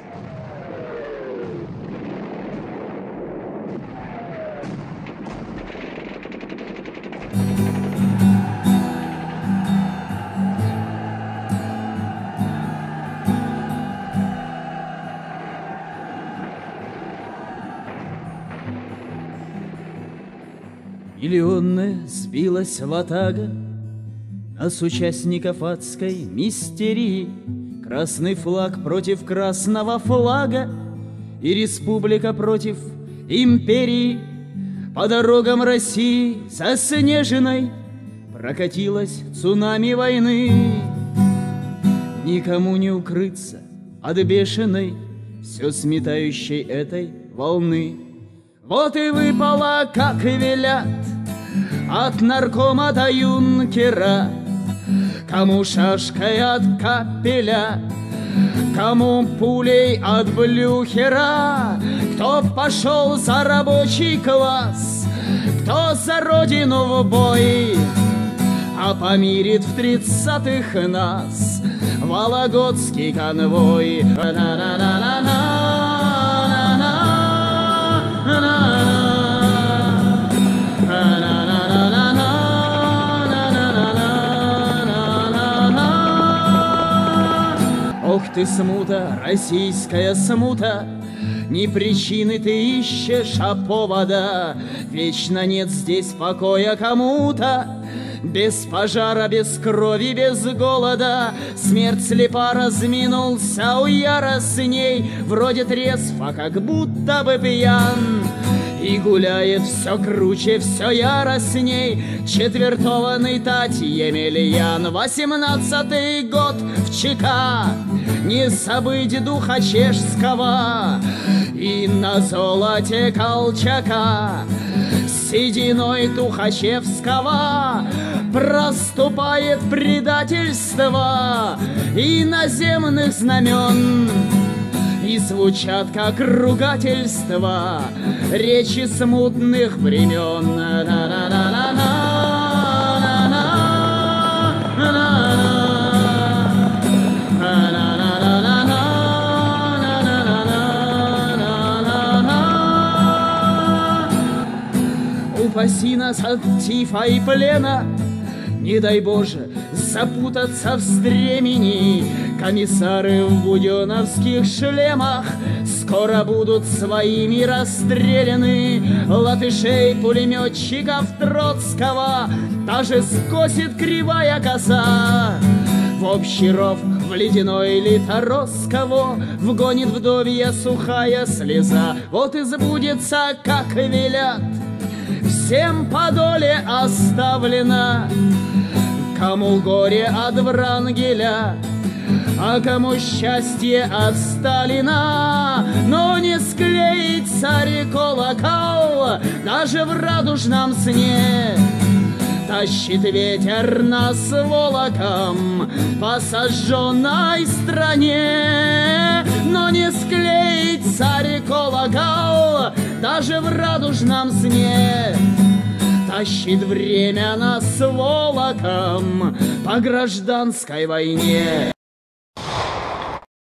Миллионная сбилась ватага нас, участников адской мистерии. Красный флаг против красного флага и республика против империи. По дорогам России заснеженной прокатилась цунами войны. Никому не укрыться от бешеной, все сметающей этой волны. Вот и выпало, как и велят, от наркома до юнкера, кому шашкой от капеля, кому пулей от блюхера. Кто пошел за рабочий класс, кто за родину в бой, а помирит в 30-х нас Вологодский конвой. Ох ты, смута, российская смута, не причины ты ищешь, а повода. Вечно нет здесь покоя кому-то. Без пожара, без крови, без голода. Смерть слепа разминулся у яростней, вроде трезв, а как будто бы пьян. И гуляет все круче, все яростней четвертованный Тати Емельян. 18-й год в ЧК, не забыть духа чешского, и на золоте Колчака сединой Тухачевского проступает предательство иноземных знамен. И звучат, как ругательства, речи смутных времен. Упаси нас от тифа и плена, не дай Боже запутаться в стремени. Комиссары в буденовских шлемах скоро будут своими расстреляны. Латышей, пулеметчиков Троцкого даже скосит кривая коса. В общий ров, в ледяной литорос кого вгонит вдовья сухая слеза. Вот и сбудется, как велят, всем по доле оставлено. Кому горе от Врангеля, а кому счастье от Сталина. Но не склеить царь колокол даже в радужном сне. Тащит ветер нас волоком по сожженной стране. Но не склеить царь колокол даже в радужном сне. Тащит время нас волоком по гражданской войне.